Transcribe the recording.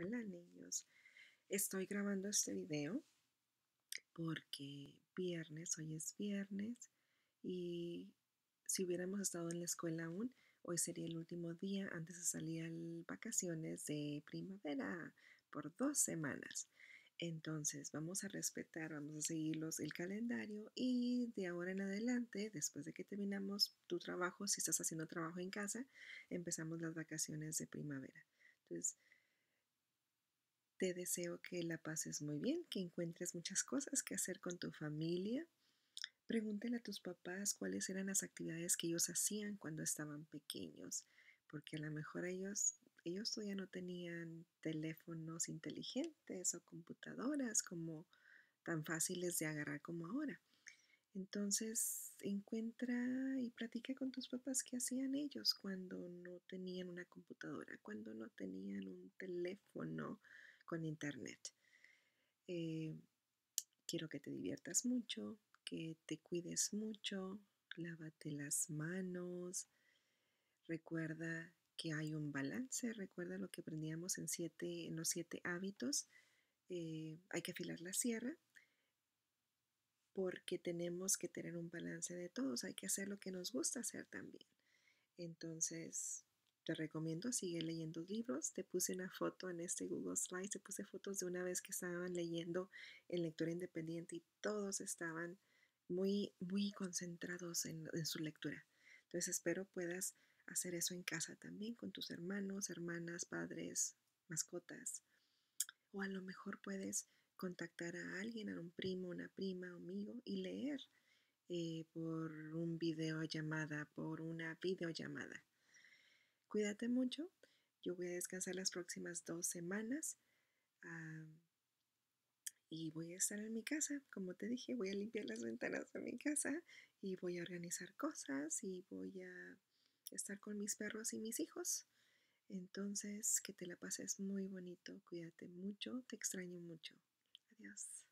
Hola niños, estoy grabando este video porque hoy es viernes y si hubiéramos estado en la escuela aún, hoy sería el último día antes de salir a vacaciones de primavera por 2 semanas. Entonces vamos a respetar, vamos a seguir el calendario y de ahora en adelante, después de que terminamos tu trabajo, si estás haciendo trabajo en casa, empezamos las vacaciones de primavera. Entonces, te deseo que la pases muy bien, que encuentres muchas cosas que hacer con tu familia. Pregúntale a tus papás cuáles eran las actividades que ellos hacían cuando estaban pequeños, porque a lo mejor ellos todavía no tenían teléfonos inteligentes o computadoras como tan fáciles de agarrar como ahora. Entonces, encuentra y platica con tus papás qué hacían ellos cuando no tenían una computadora, cuando no tenían un teléfono con internet. Eh, Quiero que te diviertas mucho, que te cuides mucho, lávate las manos, recuerda que hay un balance, recuerda lo que aprendíamos en los 7 hábitos. Hay que afilar la sierra porque tenemos que tener un balance de todos, hay que hacer lo que nos gusta hacer también. Entonces, te recomiendo, sigue leyendo libros. Te puse una foto en este Google Slides, te puse fotos de una vez que estaban leyendo en lectura independiente y todos estaban muy concentrados en su lectura. Entonces, espero puedas hacer eso en casa también con tus hermanos, hermanas, padres, mascotas. O a lo mejor puedes contactar a alguien, a un primo, una prima, amigo y leer por una videollamada. Cuídate mucho. Yo voy a descansar las próximas 2 semanas ah, y voy a estar en mi casa. Como te dije, voy a limpiar las ventanas de mi casa y voy a organizar cosas y voy a estar con mis perros y mis hijos. Entonces, que te la pases muy bonito. Cuídate mucho. Te extraño mucho. Adiós.